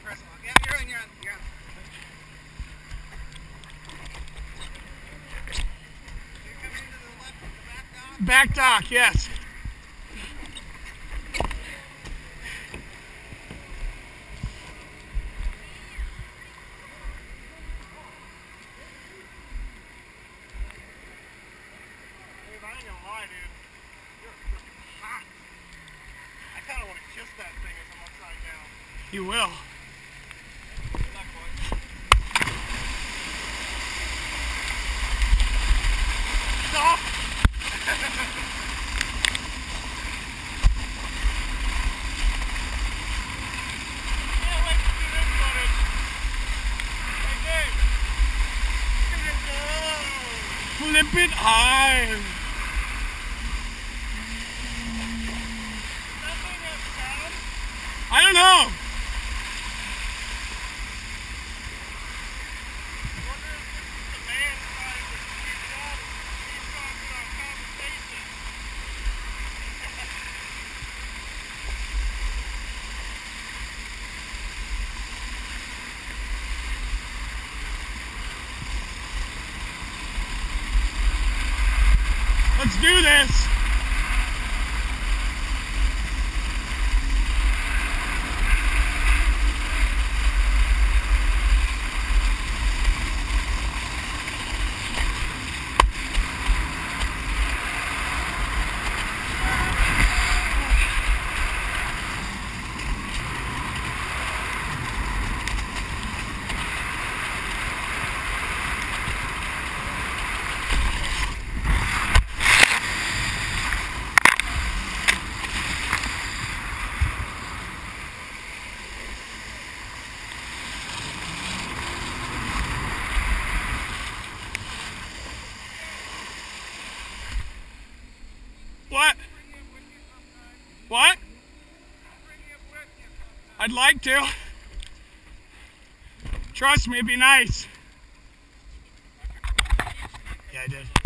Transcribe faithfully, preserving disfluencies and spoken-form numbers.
press it. Yeah, you're on, you're on, you're on. You're coming into the left, the back dock? Back dock, yes. I ain't gonna lie, dude. You're freaking hot. I kind of want to kiss that thing as I'm upside down. You will. Good luck, boys. Stop! Can't wait to see this footage. Hey, Dave. Look at this go. Flip it high. I don't know. I wonder if this is the man trying to speak it up. He's talking about conversation. Let's do this. What? What? I'd like to. Trust me, it'd be nice. Yeah, I did.